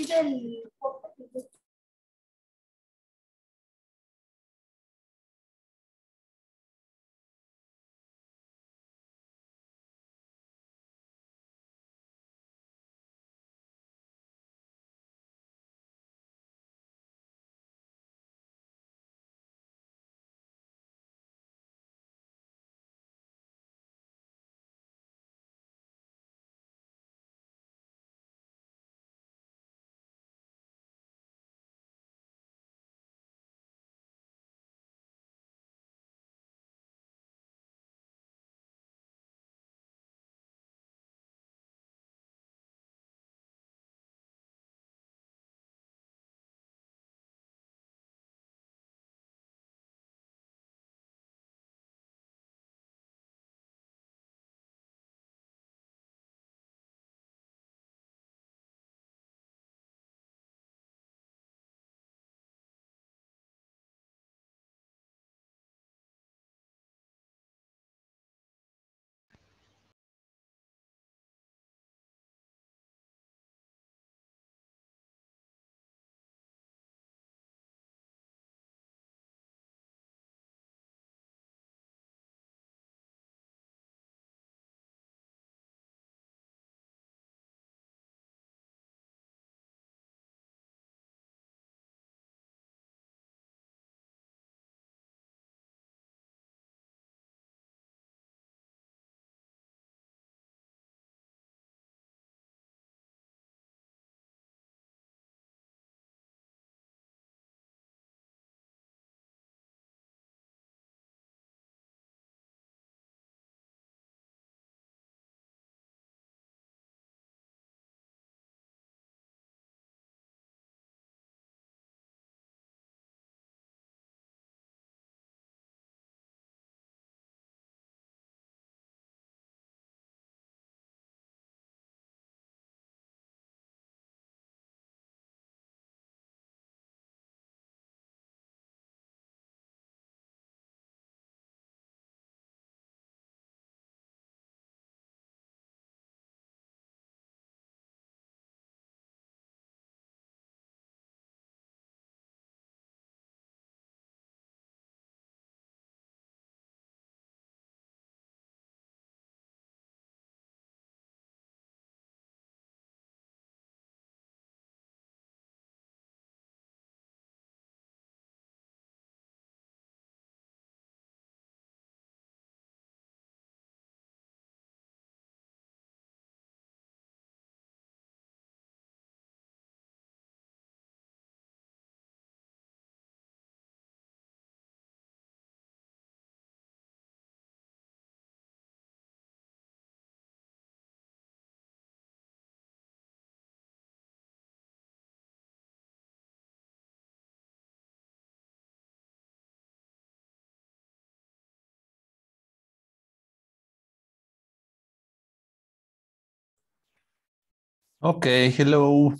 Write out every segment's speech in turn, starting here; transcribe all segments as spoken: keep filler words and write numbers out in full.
Okay, hello.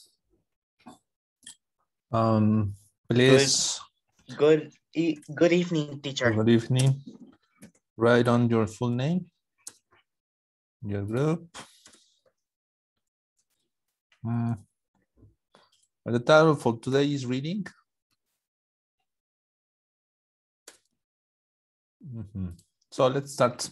Um, please. Good, good, e good evening, teacher. Good evening. Write on your full name, your group. Mm. The title for today is reading. Mm-hmm. So let's start.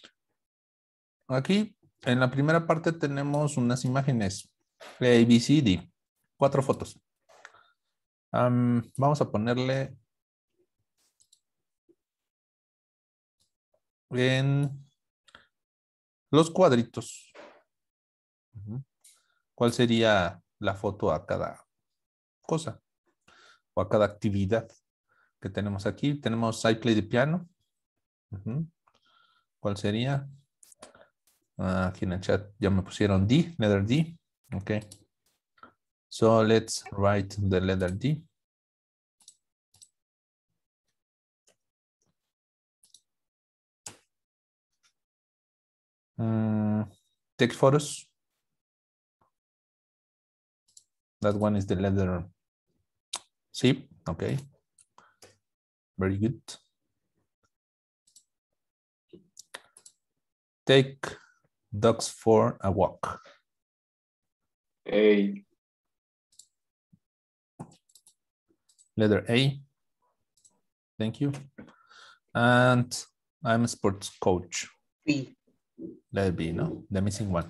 Aquí en la primera parte tenemos unas imágenes. A, B, C, D. Cuatro fotos. Um, vamos a ponerle en los cuadritos. ¿Cuál sería la foto a cada cosa o a cada actividad que tenemos aquí? Tenemos I play the piano. Uh-huh. ¿Cuál sería? Uh, aquí en el chat ya me pusieron D, letter D. Okay. So let's write the letter D. Um, take photos. That one is the letter C. Okay. Very good. Take dogs for a walk. A. Letter A. Thank you. And I'm a sports coach. B. Letter B, no? The missing one.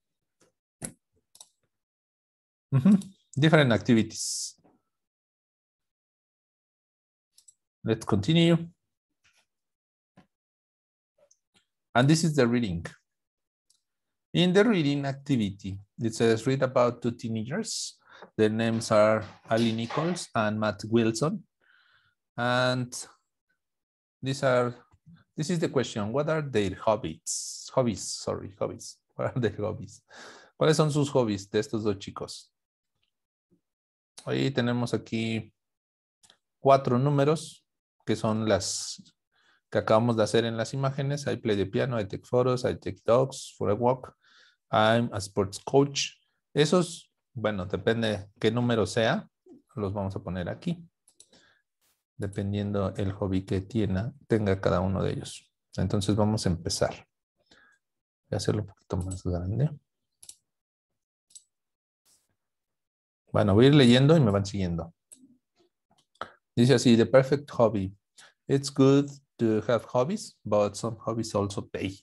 Mm-hmm. Different activities. Let's continue. And this is the reading. In the reading activity, it says read about two teenagers. Their names are Ali Nichols and Matt Wilson. And these are, this is the question. What are their hobbies? Hobbies, sorry, hobbies. What are their hobbies? ¿Cuáles son sus hobbies de estos dos chicos? Hoy tenemos aquí cuatro números que son las que acabamos de hacer en las imágenes. I play the piano, I take photos, I take dogs for a walk. I'm a sports coach. Esos, bueno, depende qué número sea, los vamos a poner aquí. Dependiendo el hobby que tiene, tenga cada uno de ellos. Entonces vamos a empezar. Voy a hacerlo un poquito más grande. Bueno, voy a ir leyendo y me van siguiendo. Dice así, the perfect hobby. It's good to have hobbies, but some hobbies also pay.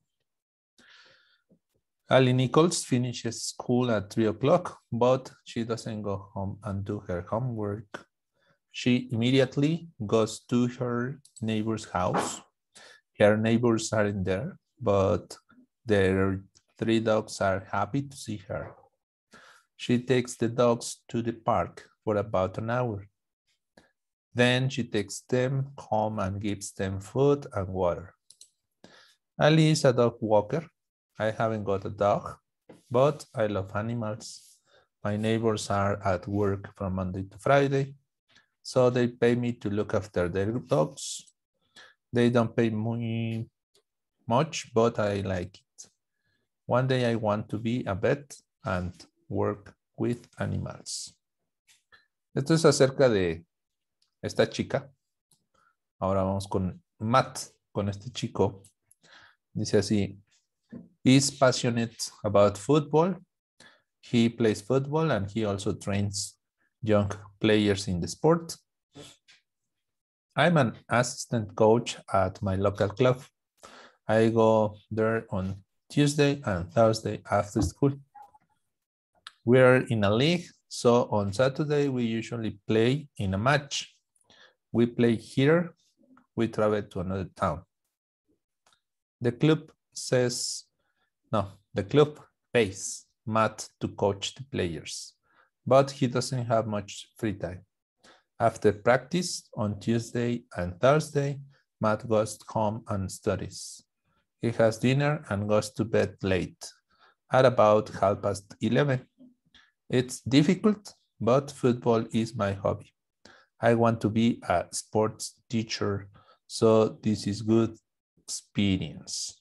Ali Nichols finishes school at three o'clock, but she doesn't go home and do her homework. She immediately goes to her neighbor's house. Her neighbors aren't there, but their three dogs are happy to see her. She takes the dogs to the park for about an hour. Then she takes them home and gives them food and water. Ali is a dog walker. I haven't got a dog, but I love animals. My neighbors are at work from Monday to Friday, so they pay me to look after their dogs. They don't pay me much, but I like it. One day I want to be a vet and work with animals. Esto es acerca de esta chica. Ahora vamos con Matt, con este chico. Dice así, he's passionate about football. He plays football and he also trains young players in the sport. I'm an assistant coach at my local club. I go there on Tuesday and Thursday after school. We're in a league, so on Saturday we usually play in a match. We play here, we travel to another town. The club says, no, the club pays Matt to coach the players, but he doesn't have much free time. After practice on Tuesday and Thursday, Matt goes home and studies. He has dinner and goes to bed late, at about half past eleven. It's difficult, but football is my hobby. I want to be a sports teacher, so this is good experience.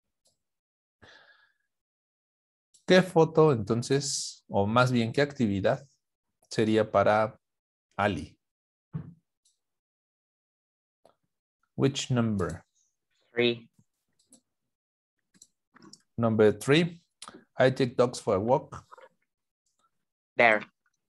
¿Qué foto entonces, o más bien qué actividad sería para Ali? Which number? Three. Number three, I take dogs for a walk. There.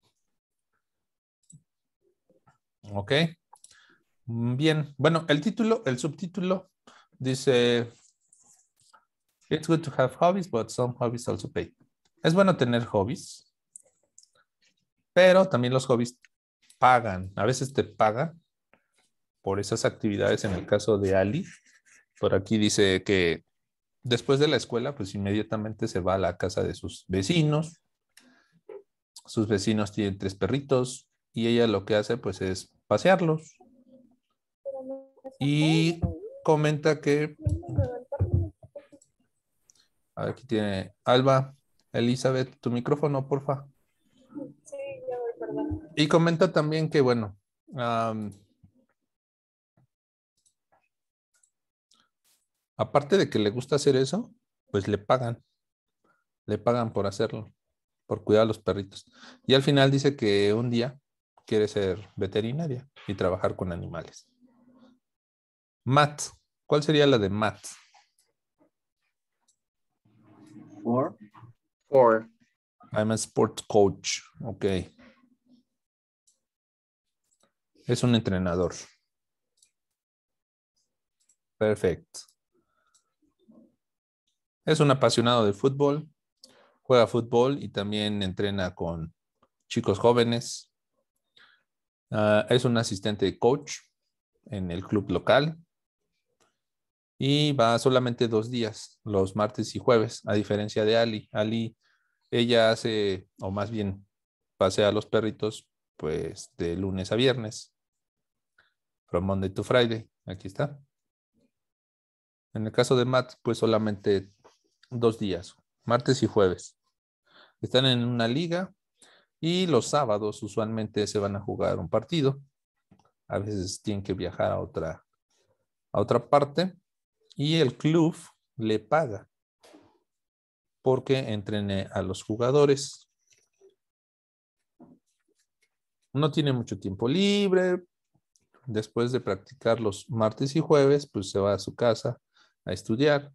Ok. Bien. Bueno, el título, el subtítulo dice, it's good to have hobbies, but some hobbies also pay. Es bueno tener hobbies, pero también los hobbies pagan. A veces te pagan por esas actividades. En el caso de Ali, por aquí dice que después de la escuela, pues inmediatamente se va a la casa de sus vecinos. Sus vecinos tienen tres perritos y ella lo que hace pues es pasearlos. Y comenta que... Aquí tiene Alba, Elizabeth, tu micrófono, porfa. Sí, ya voy, perdón. Y comenta también que, bueno, um, aparte de que le gusta hacer eso, pues le pagan. Le pagan por hacerlo, por cuidar a los perritos. Y al final dice que un día quiere ser veterinaria y trabajar con animales. Matt, ¿cuál sería la de Matt? Four. Four. I'm a sport coach. Ok. Es un entrenador. Perfecto. Es un apasionado del fútbol. Juega fútbol y también entrena con chicos jóvenes. Uh, es un asistente de coach en el club local. Y va solamente dos días, los martes y jueves, a diferencia de Ali. Ali, ella hace, o más bien pasea a los perritos, pues de lunes a viernes. From Monday to Friday. Aquí está. En el caso de Matt, pues solamente dos días, martes y jueves. Están en una liga y los sábados usualmente se van a jugar un partido. A veces tienen que viajar a otra, a otra parte y el club le paga porque entrene a los jugadores. No tiene mucho tiempo libre. Después de practicar los martes y jueves, pues se va a su casa a estudiar.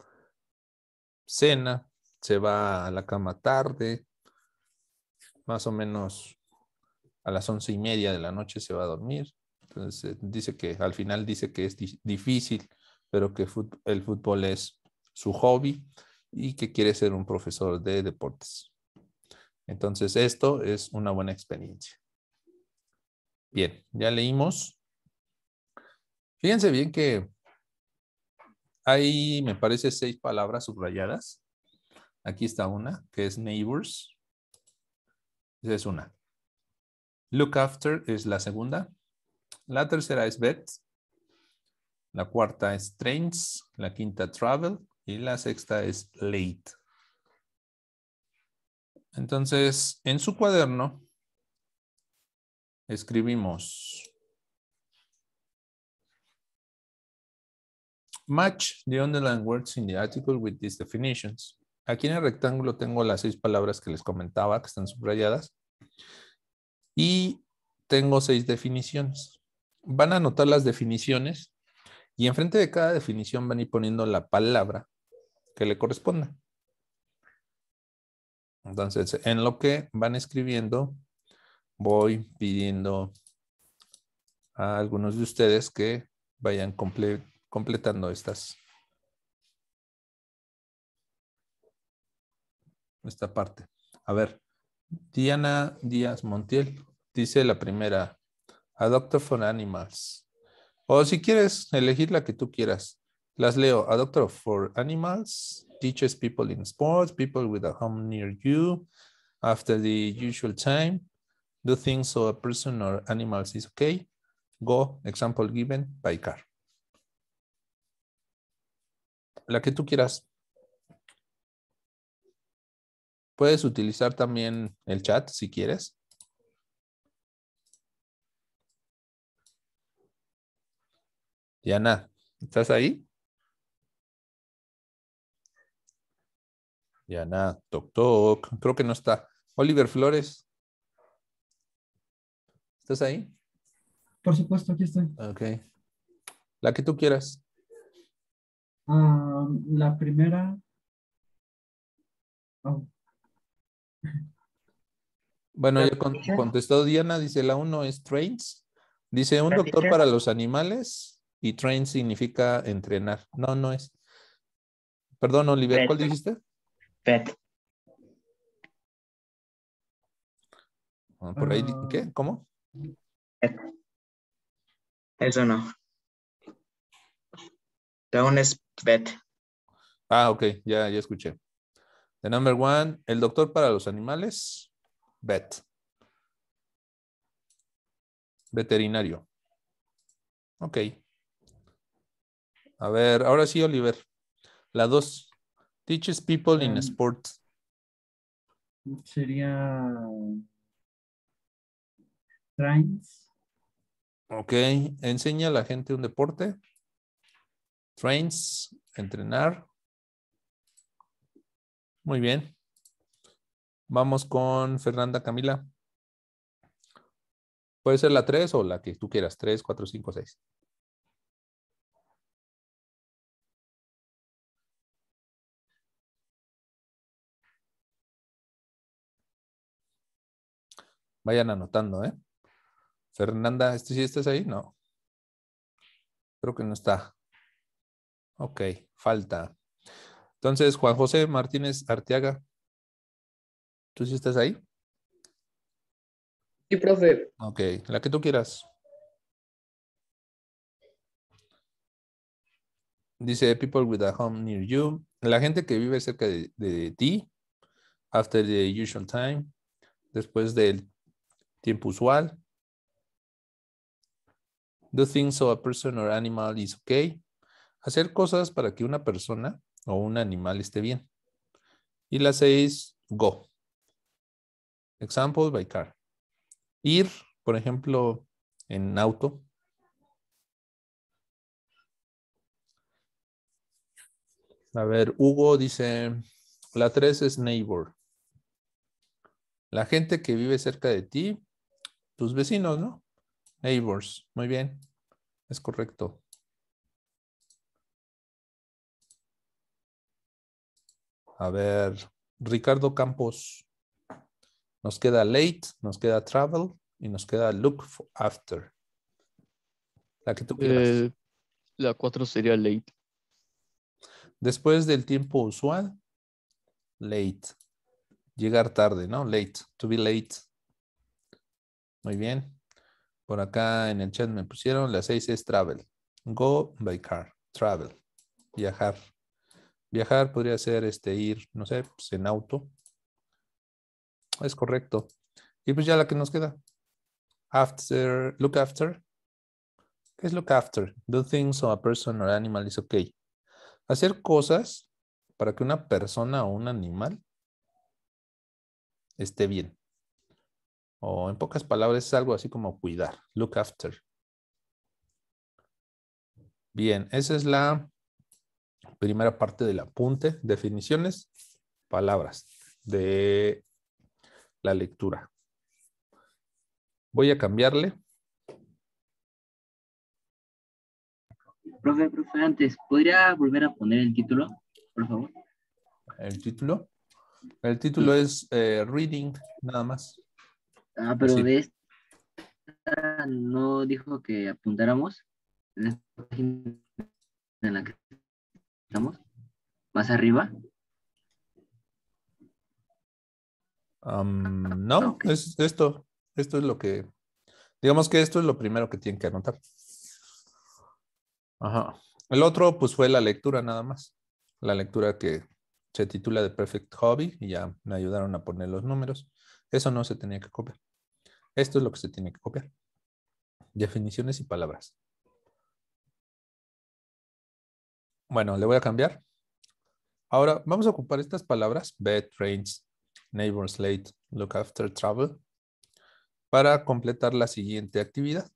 Cena, se va a la cama tarde, más o menos a las once y media de la noche se va a dormir. Entonces dice que al final dice que es di- difícil, pero que fut- el fútbol es su hobby y que quiere ser un profesor de deportes. Entonces esto es una buena experiencia. Bien, ya leímos. Fíjense bien que hay, me parece, seis palabras subrayadas. Aquí está una, que es neighbors. Esa es una. Look after es la segunda. La tercera es vet. La cuarta es trains. La quinta travel. Y la sexta es late. Entonces, en su cuaderno escribimos match the underlined words in the article with these definitions. Aquí en el rectángulo tengo las seis palabras que les comentaba que están subrayadas. Y tengo seis definiciones. Van a anotar las definiciones y enfrente de cada definición van a ir poniendo la palabra que le corresponda. Entonces, en lo que van escribiendo, voy pidiendo a algunos de ustedes que vayan comple completando estas, esta parte. A ver, Diana Díaz Montiel dice la primera, A Doctor for Animals. O si quieres elegir la que tú quieras. Las leo. A Doctor for Animals teaches people in sports, people with a home near you, after the usual time, do things so a person or animals is okay. Go, example given by car. La que tú quieras. Puedes utilizar también el chat si quieres. Diana, ¿estás ahí? Diana, toc toc. Creo que no está. Oliver Flores, ¿estás ahí? Por supuesto, aquí estoy. Ok. La que tú quieras. Ah, la primera. Oh, Bueno, La ya con- teacher, contestó Diana, dice la uno es trains. Dice un la doctor teacher, para los animales y train significa entrenar. No, no es. Perdón, Oliver, vet, ¿cuál dijiste? vet. Ah, por ahí, di- ah, ¿qué? ¿Cómo? vet. Eso no. La una es vet. Ah, ok, ya, ya escuché. The number one, el doctor para los animales, vet. Veterinario. Ok. A ver, ahora sí, Oliver. La dos, teaches people in em, sports. sería trains. Ok, enseña a la gente un deporte. Trains, entrenar. Muy bien. Vamos con Fernanda Camila. Puede ser la tres o la que tú quieras. tres, cuatro, cinco, seis. Vayan anotando, ¿eh? Fernanda, ¿este sí estás ahí? No. Creo que no está. Ok, falta. Entonces, Juan José Martínez Arteaga, ¿tú sí estás ahí? Sí, profe. Ok, la que tú quieras. Dice, people with a home near you. La gente que vive cerca de, de ti. After the usual time. Después del tiempo usual. Do things so a person or animal is okay. Hacer cosas para que una persona o un animal esté bien. Y la seis, go. Example, by car. Ir, por ejemplo, en auto. A ver, Hugo dice, la tres es neighbor. La gente que vive cerca de ti, tus vecinos, ¿no? Neighbors, muy bien, es correcto. A ver, Ricardo Campos. Nos queda late, nos queda travel y nos queda look for after. La que tú quieras. Eh, la cuatro sería late. Después del tiempo usual, late. Llegar tarde, ¿no? Late, to be late. Muy bien. Por acá en el chat me pusieron, la seis es travel. Go by car, travel. Viajar. Viajar podría ser este, ir, no sé, pues en auto. Es correcto. Y pues ya la que nos queda. After, look after. ¿Qué es look after? Do things so a person or animal is okay. Hacer cosas para que una persona o un animal esté bien. O en pocas palabras es algo así como cuidar. Look after. Bien, esa es la primera parte del apunte. Definiciones, palabras de la lectura. Voy a cambiarle. Profe, profe, antes, ¿podría volver a poner el título, por favor? El título. El título es eh, Reading, nada más. Ah, pero Así. de esta no dijo que apuntáramos en esta página en la que estamos, más arriba. Um, no, Ok. es esto. Esto es lo que, digamos que esto es lo primero que tienen que anotar. Ajá. El otro, pues fue la lectura nada más. La lectura que se titula The Perfect Hobby y ya me ayudaron a poner los números. Eso no se tenía que copiar. Esto es lo que se tiene que copiar. Definiciones y palabras. Bueno, le voy a cambiar. Ahora vamos a ocupar estas palabras, bed, trains, neighbors, late, look after, travel, para completar la siguiente actividad.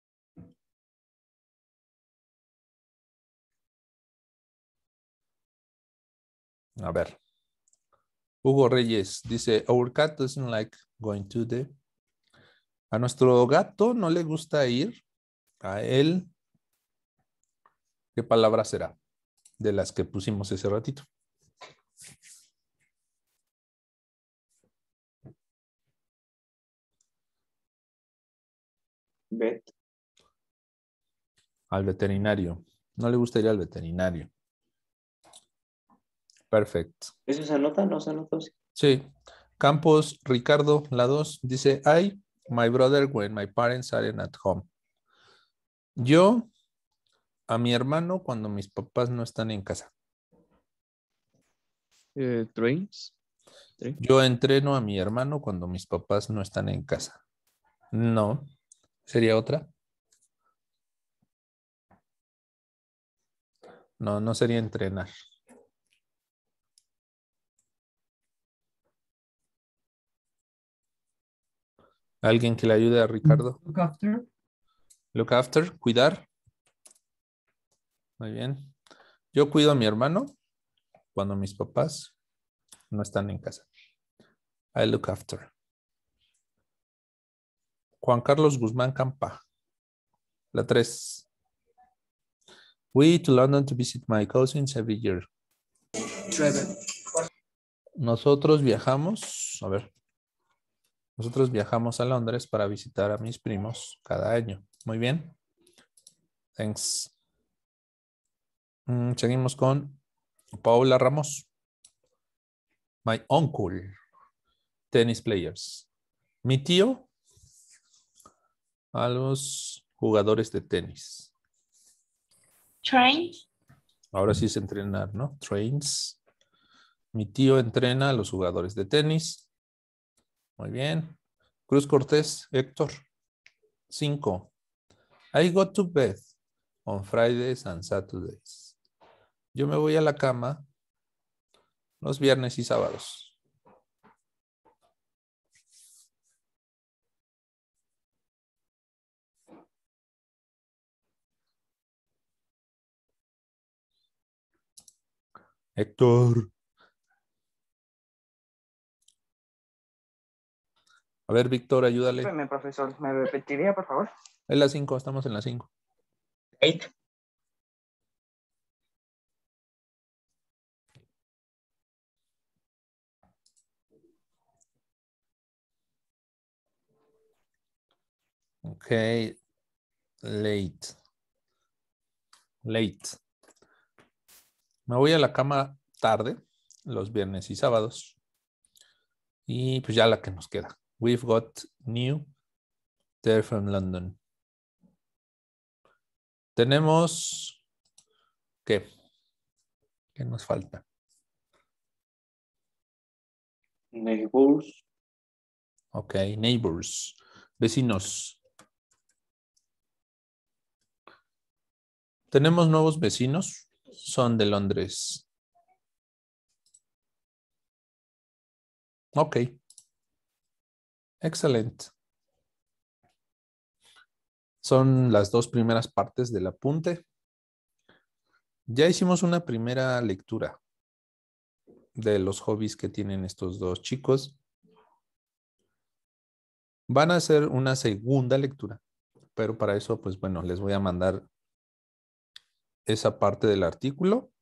A ver. Hugo Reyes dice, our cat doesn't like going to the... A nuestro gato no le gusta ir. A él, ¿qué palabra será? De las que pusimos ese ratito. Vet. Al veterinario. No le gusta ir al veterinario. Perfecto. ¿Eso se anota? ¿No se anota? Sí. Campos, Ricardo, la dos, dice, I, my brother, when my parents aren't at home. Yo, a mi hermano, cuando mis papás no están en casa. Eh, trains. Train. Yo entreno a mi hermano cuando mis papás no están en casa. No. ¿Sería otra? No, no sería entrenar. ¿Alguien que le ayude a Ricardo? Look after. Look after, cuidar. Muy bien. Yo cuido a mi hermano cuando mis papás no están en casa. I look after. Juan Carlos Guzmán Campa. La tres. We to London to visit my cousins every year. Travel. Nosotros viajamos, a ver. Nosotros viajamos a Londres para visitar a mis primos cada año. Muy bien. Thanks. Mm, seguimos con Paula Ramos. My uncle. Tennis players. Mi tío a los jugadores de tenis. Train. Ahora sí es entrenar, ¿no? Trains. Mi tío entrena a los jugadores de tenis. Muy bien. Cruz Cortés, Héctor. Cinco. I go to bed on Fridays and Saturdays. Yo me voy a la cama los viernes y sábados. Héctor. A ver, Víctor, ayúdale. Discúlpeme, profesor, ¿me repetiría, por favor? Es la cinco, estamos en la cinco. Eight. Ok. Late. Late. Me voy a la cama tarde, los viernes y sábados. Y pues ya la que nos queda. We've got new there from London. Tenemos... ¿Qué? ¿Qué nos falta? Neighbors. Ok, neighbors. Vecinos. Tenemos nuevos vecinos. Son de Londres. Ok. Excelente. Son las dos primeras partes del apunte. Ya hicimos una primera lectura de los hobbies que tienen estos dos chicos. Van a hacer una segunda lectura, pero para eso, pues bueno, les voy a mandar esa parte del artículo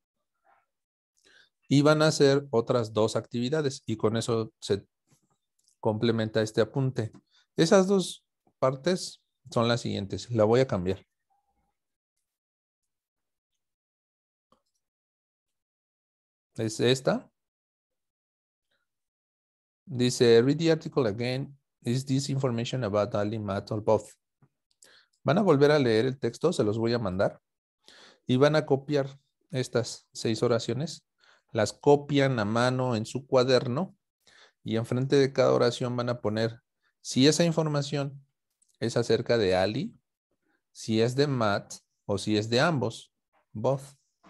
y van a hacer otras dos actividades y con eso se complementa este apunte. Esas dos partes son las siguientes. La voy a cambiar. Es esta. Dice, read the article again. Is this information about Ali, Matt, or both? Van a volver a leer el texto, se los voy a mandar. Y van a copiar estas seis oraciones. Las copian a mano en su cuaderno. Y enfrente de cada oración van a poner si esa información es acerca de Ali, si es de Matt o si es de ambos, both.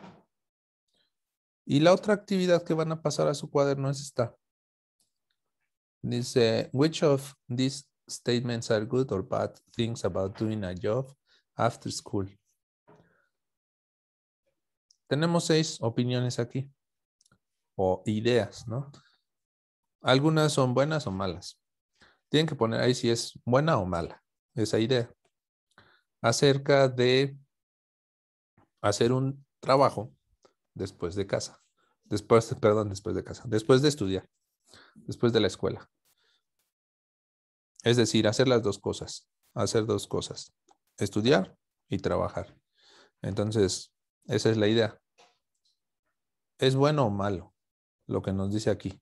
Y la otra actividad que van a pasar a su cuaderno es esta. Dice, which of these statements are good or bad things about doing a job after school? Tenemos seis opiniones aquí, o ideas, ¿no? Algunas son buenas o malas. Tienen que poner ahí si es buena o mala esa idea. Acerca de hacer un trabajo después de casa. Después, perdón, después de casa. Después de estudiar. Después de la escuela. Es decir, hacer las dos cosas. Hacer dos cosas. Estudiar y trabajar. Entonces, esa es la idea. ¿Es bueno o malo lo que nos dice aquí?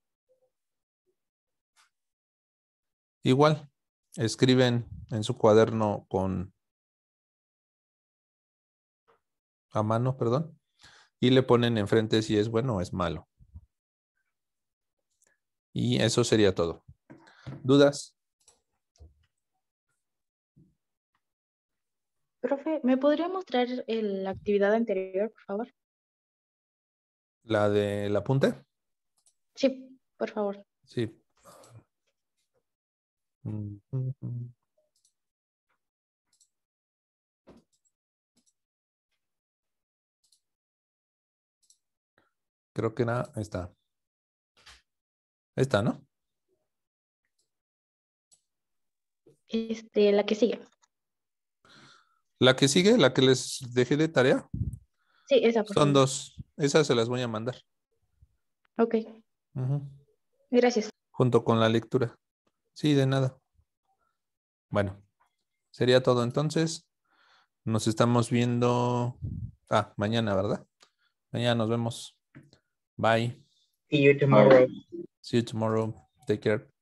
Igual, escriben en su cuaderno con a mano, perdón, y le ponen enfrente si es bueno o es malo. Y eso sería todo. ¿Dudas? Profe, ¿me podría mostrar el- la actividad anterior, por favor? ¿La del apunte? Sí, por favor. Sí. Mm, mm, mm. Creo que era esta. Esta, ¿no? Este, la que sigue. La que sigue, la que les dejé de tarea, Sí, esa, por son favor. dos. Esas se las voy a mandar. Ok, Ujú. gracias. Junto con la lectura. Sí, de nada. Bueno, sería todo entonces. Nos estamos viendo. Ah, mañana, ¿verdad? Mañana nos vemos. Bye. See you tomorrow. See you tomorrow. Take care.